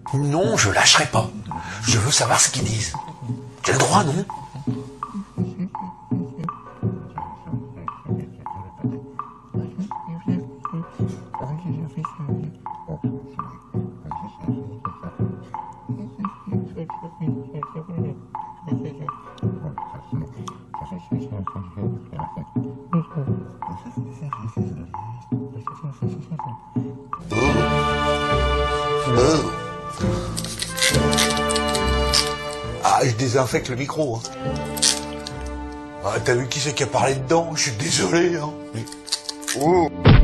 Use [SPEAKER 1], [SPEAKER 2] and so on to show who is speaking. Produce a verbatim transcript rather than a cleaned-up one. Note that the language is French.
[SPEAKER 1] Non, je lâcherai pas. Je veux savoir ce qu'ils disent. J'ai le droit, non? Ah, je désinfecte le micro. Hein. Ah, t'as vu qui c'est qui a parlé dedans? Je suis désolé. Hein. Mais... Oh.